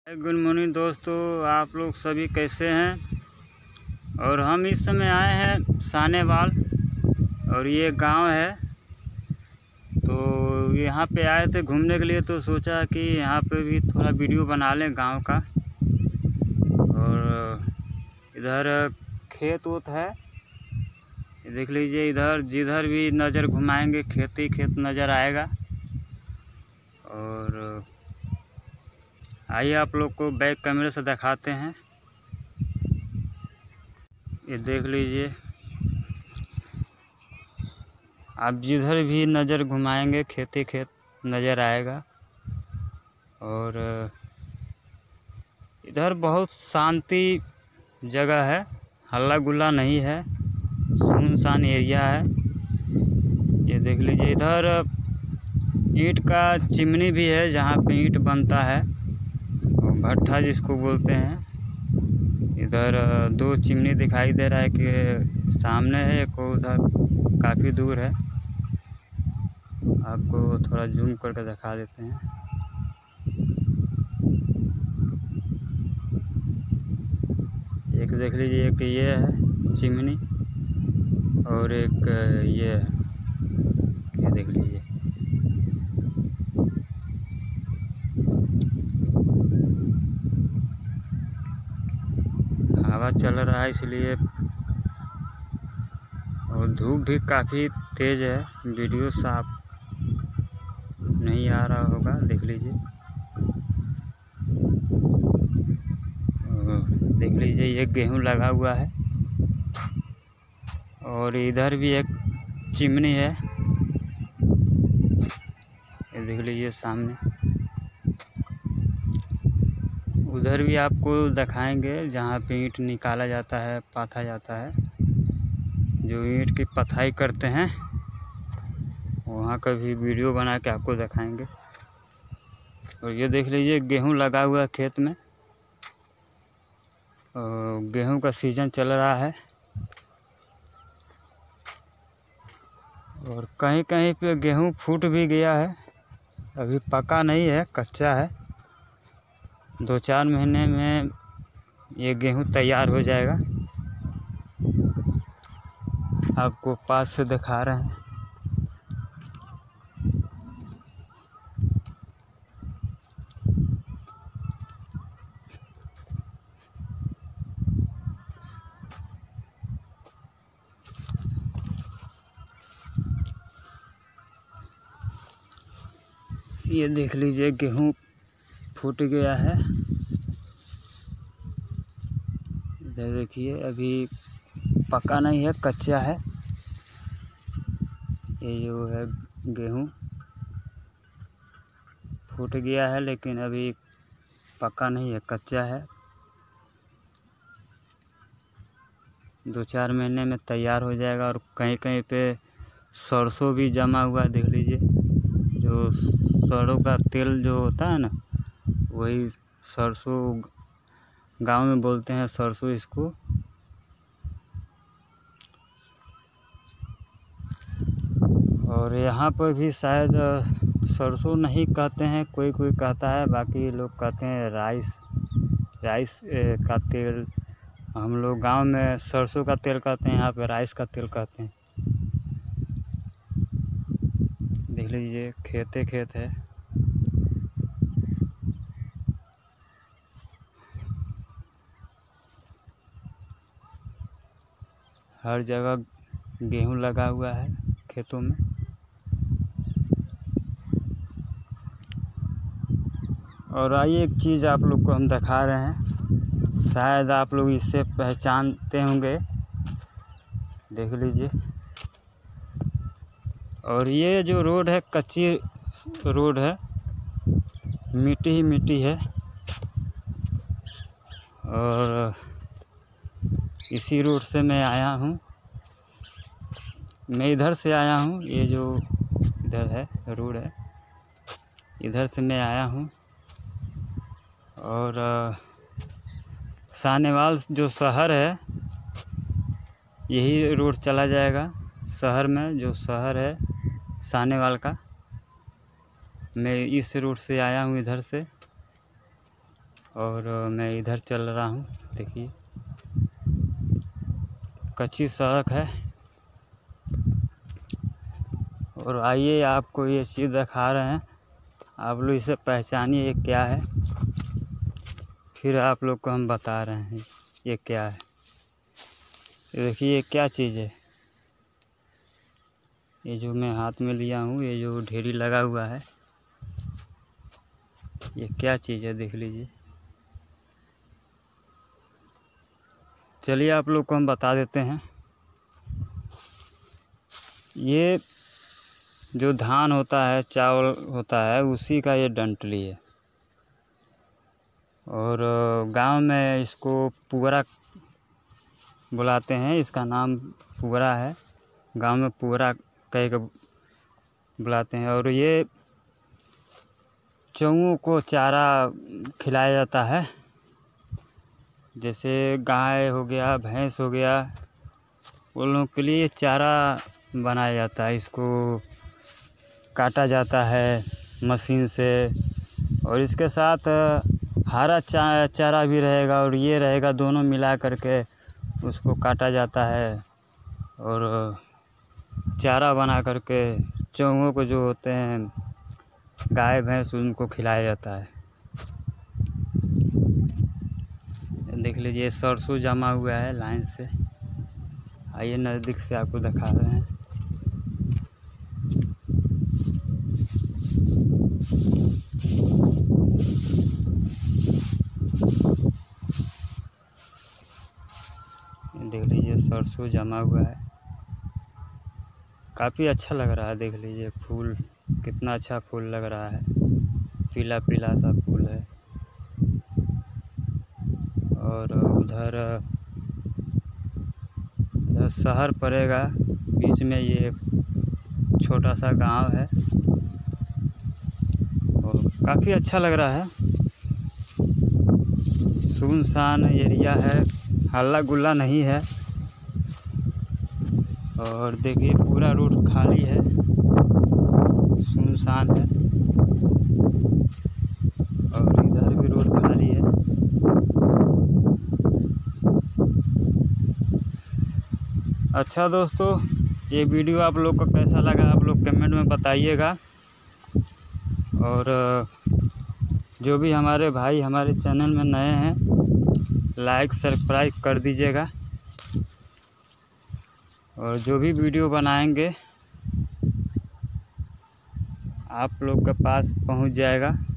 Good morning दोस्तों, आप लोग सभी कैसे हैं। और हम इस समय आए हैं सानेवाल और ये गांव है। तो यहाँ पे आए थे घूमने के लिए, तो सोचा कि यहाँ पे भी थोड़ा वीडियो बना लें गांव का। और इधर खेत वोत है, देख लीजिए। इधर जिधर भी नज़र घुमाएंगे खेत ही खेत नज़र आएगा। और आइए आप लोग को बैक कैमरे से दिखाते हैं। ये देख लीजिए, आप जिधर भी नज़र घुमाएंगे खेत ही खेत नज़र आएगा। और इधर बहुत शांति जगह है, हल्ला गुल्ला नहीं है, सुनसान एरिया है। ये देख लीजिए, इधर ईंट का चिमनी भी है जहाँ पे ईंट बनता है, भट्ठा जिसको बोलते हैं। इधर दो चिमनी दिखाई दे रहा है कि सामने है, एक उधर काफ़ी दूर है। आपको थोड़ा जूम करके दिखा देते हैं। एक देख लीजिए, एक ये है चिमनी और एक ये है, ये देख लीजिए। हवा चल रहा है इसलिए, और धूप भी काफ़ी तेज़ है, वीडियो साफ नहीं आ रहा होगा, देख लीजिए। देख लीजिए, ये गेहूं लगा हुआ है और इधर भी एक चिमनी है, ये देख लीजिए सामने। उधर भी आपको दिखाएंगे जहाँ पे ईंट निकाला जाता है, पाथा जाता है, जो ईंट की पथाई करते हैं, वहाँ का भी वीडियो बना के आपको दिखाएंगे। और ये देख लीजिए, गेहूं लगा हुआ है खेत में, और गेहूं का सीज़न चल रहा है। और कहीं कहीं पे गेहूं फूट भी गया है, अभी पका नहीं है, कच्चा है। 2-4 महीने में ये गेहूं तैयार हो जाएगा। आपको पास से दिखा रहे हैं। ये देख लीजिए, गेहूं फूट गया है। इधर देखिए, अभी पका नहीं है, कच्चा है। ये जो है गेहूं फूट गया है, लेकिन अभी पका नहीं है, कच्चा है। 2-4 महीने में तैयार हो जाएगा। और कहीं कहीं पे सरसों भी जमा हुआ है, देख लीजिए। जो सरसों का तेल जो होता है ना, वही सरसों गांव में बोलते हैं, सरसों इसको। और यहाँ पर भी शायद सरसों नहीं कहते हैं, कोई कोई कहता है, बाकी लोग कहते हैं राइस का तेल। हम लोग गांव में सरसों का तेल कहते हैं, यहाँ पे राइस का तेल कहते हैं। देख लीजिए, खेत है। हर जगह गेहूं लगा हुआ है खेतों में। और आइए, एक चीज़ आप लोग को हम दिखा रहे हैं, शायद आप लोग इससे पहचानते होंगे, देख लीजिए। और ये जो रोड है, कच्ची रोड है, मिट्टी ही मिट्टी है। और इसी रोड से मैं आया हूँ, मैं इधर से आया हूँ। ये जो इधर है रोड है, इधर से मैं आया हूँ। और सानेवाल जो शहर है, यही रोड चला जाएगा शहर में। जो शहर है सानेवाल का, मैं इस रोड से आया हूँ, इधर से। और मैं इधर चल रहा हूँ। देखिए कच्ची सड़क है। और आइए आपको ये चीज़ दिखा रहे हैं, आप लोग इसे पहचानिए ये क्या है, फिर आप लोग को हम बता रहे हैं ये क्या है। देखिए ये क्या चीज़ है, ये जो मैं हाथ में लिया हूँ, ये जो ढेरी लगा हुआ है, ये क्या चीज़ है देख लीजिए। चलिए आप लोग को हम बता देते हैं। ये जो धान होता है, चावल होता है, उसी का ये डंठली है। और गांव में इसको पुअरा बुलाते हैं, इसका नाम पुअरा है। गांव में पुअरा कह के बुलाते हैं। और ये चौओं को चारा खिलाया जाता है, जैसे गाय हो गया, भैंस हो गया, उन लोगों के लिए चारा बनाया जाता है। इसको काटा जाता है मशीन से, और इसके साथ हरा चारा भी रहेगा और ये रहेगा, दोनों मिला करके उसको काटा जाता है और चारा बना करके चौओं को जो होते हैं गाय भैंस, उनको खिलाया जाता है। देख लीजिए सरसों जमा हुआ है लाइन से। आइए नज़दीक से आपको दिखा रहे हैं। देख लीजिए सरसों जमा हुआ है, काफ़ी अच्छा लग रहा है। देख लीजिए फूल कितना अच्छा फूल लग रहा है, पीला पीला सा फूल है। और उधर शहर पड़ेगा, बीच में ये छोटा सा गांव है और काफ़ी अच्छा लग रहा है। सुनसान एरिया है, हल्ला गुल्ला नहीं है। और देखिए पूरा रोड खाली है, सुनसान है। और इधर भी रोड खाली है। अच्छा दोस्तों, ये वीडियो आप लोग को कैसा लगा आप लोग कमेंट में बताइएगा। और जो भी हमारे भाई हमारे चैनल में नए हैं, लाइक सब्सक्राइब कर दीजिएगा। और जो भी वीडियो बनाएंगे आप लोग के पास पहुंच जाएगा।